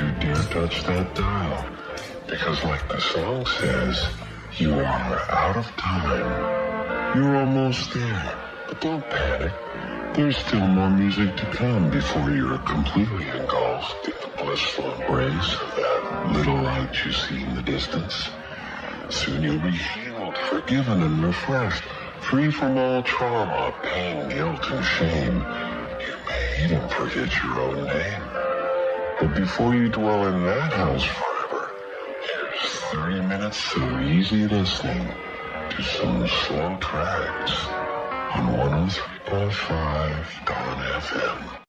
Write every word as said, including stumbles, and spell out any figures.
you dare touch that dial. Because like the song says, you are out of time. You're almost there. But don't panic. There's still more music to come before you're completely engulfed in the blissful embrace of that little light you see in the distance. Soon you'll be healed, forgiven, and refreshed, free from all trauma, pain, guilt, and shame. You may even forget your own name. But before you dwell in that house forever, here's thirty minutes of easy listening to some slow tracks on one oh three point five Dawn F M.